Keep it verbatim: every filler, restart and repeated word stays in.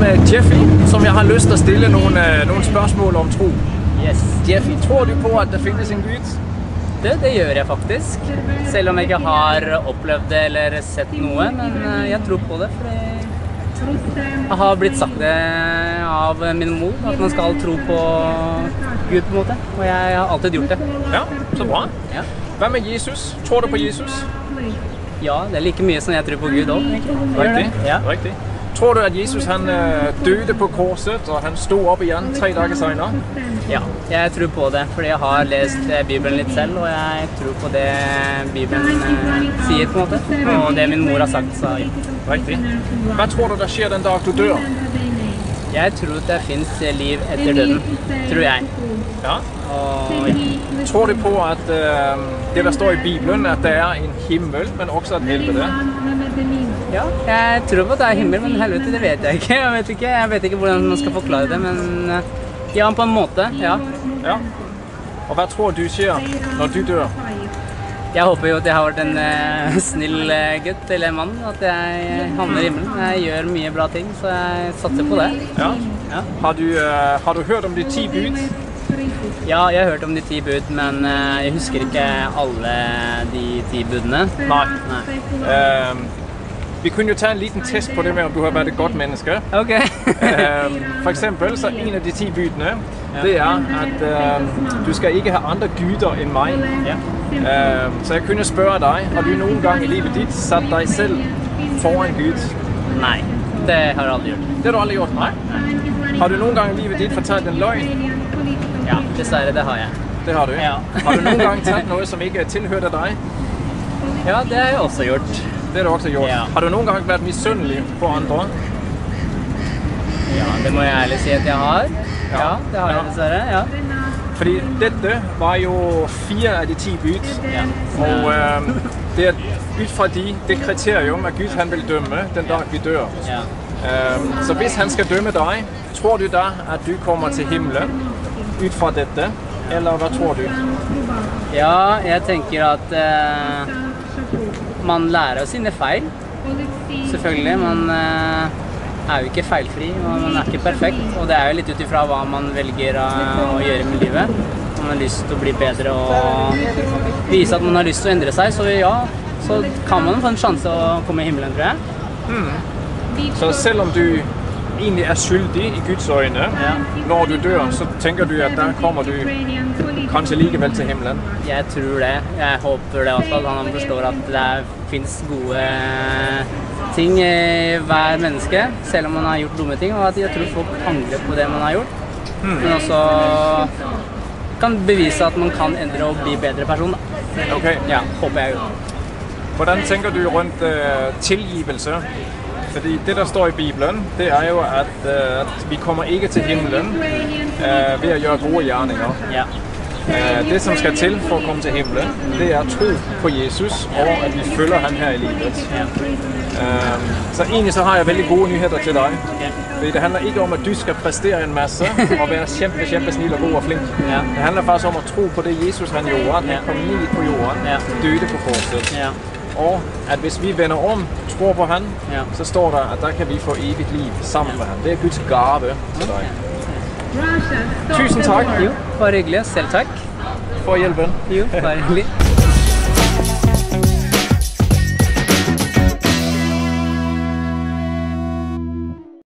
med Jeffy, som jeg har lyst til å stille noen, noen spørsmål om tro. Yes. Jeffy, tror du på at det finnes en Gud? Det, det gjør jeg faktisk. Selv om jeg ikke har opplevd det eller sett noe, men jeg tror på det, fordi jeg har blitt sagt det av min mor, at man skal tro på Gud på en måte, og jeg har alltid gjort det. Ja, så bra. Ja. Hva med Jesus? Tror du på Jesus? Ja, det er like mye som jeg tror på Gud også, egentlig. Riktig, ja. Riktig. Tror du at Jesus han døde på korset, og han stod opp igjen tre dager senere? Ja, jeg tror på det, fordi jeg har lest Bibelen litt selv, og jeg tror på det Bibelen eh, sier på en måte, og det min mor har sagt, så ja. Riktig. Hva tror du det skjer den dag du dør? Jeg tror at det finnes liv etter døden, tror jeg. Ja. Og ja. Tror du på at uh, det der står i Bibelen, at det er en himmel, men også et helvete? Ja, jeg tror på at det er himmel, men helvete, det vet jeg ikke. Jeg vet ikke, jeg vet ikke hvordan man skal forklare det, men ja, på en måte, ja. Ja. Og hva tror du skjer når du dør? Jeg håper jo at jeg har vært en uh, snill uh, gutt eller mann, at jeg havner i himmelen. Jeg gjør mye bra ting, så jeg satser på det. Ja. Ja. Har, du, uh, har du hørt om de ti bud? Ja, jeg har hørt om de ti bud, men uh, jeg husker ikke alle de ti budene. Nei. Nei. Uh, vi kunne jo ta en liten test på det med om du har vært et godt menneske. Ok. uh, for eksempel, så en av de ti budene, det er at uh, du skal ikke ha andre guder enn meg. Ja. Uh, så jeg kunne spørre deg, har du noen gang i livet ditt satt deg selv foran Gud? Nei, det har jeg aldri gjort. Det har du aldri gjort? Nei. Nei. Har du noen gang i livet ditt fortalt en løgn? Ja, dessverre, det har jeg. Det har du? Ja. Har du noen gang tatt noe som ikke tilhørte deg? Ja, det har jeg også gjort. Det har du også gjort. Ja. Har du noen gang vært misunnelig på andre? Ja, det må jeg ærlig si at jeg har. Ja, det har jeg dessverre, ja. Fordi dette var jo fire av de ti bud, Ja. og øh, det er ut fra de, det kriterium at Gud han vil dømme den dag vi dør. Ja. Um, så hvis han skal dømme deg, tror du da at du kommer til himmelen ut fra dette, eller hva tror du? Ja, jeg tenker at eh, man lærer av sine feil, selvfølgelig. Man eh, er jo ikke feilfri, og man er ikke perfekt, og det er jo litt utifra hva man velger å, å gjøre med livet. Om man har lyst til å bli bedre og vise at man har lyst til å endre seg, så ja, så kan man få en sjanse å komme i himmelen, tror jeg. Hmm. Så selv om du egentlig er skyldig i Guds øyne, Ja. når du dør, så tenker du at der kommer du kanskje likevel til himmelen? Jeg tror det. Jeg håper det også, at han forstår at det finnes gode ting i hver menneske, selv om man har gjort dumme ting, og at jeg tror folk angrer på det man har gjort. Mm. Men også kan bevise at man kan endre og bli bedre person. Da. Okay. Ja, håper jeg jo. Hvordan tenker du rundt uh, tilgivelse? Fordi det der står i Bibelen, det er jo at, uh, at vi kommer ikke til himmelen uh, ved å gjøre gode gjerninger. Ja. Uh, det som skal til for å komme til himmelen, det er tro på Jesus, og at vi følger han her i livet. Ja. Uh, så egentlig så har jeg veldig gode nyheter til deg. Ja. Fordi det handler ikke om at du skal prestere en masse og være kjempe, kjempe snill og god og flink. Ja. Det handler faktisk om å tro på det Jesus han gjorde, at han kom ned på jorden, Ja. døde på korset. Ja. Og at hvis vi vender om, tror på han, Ja. så står det at der kan vi få evigt liv sammen med han. Det er Guds gave til deg. Tusen takk Jo, bare hyggelig. Selv takk. for hjelpen. Jo, bare hyggelig.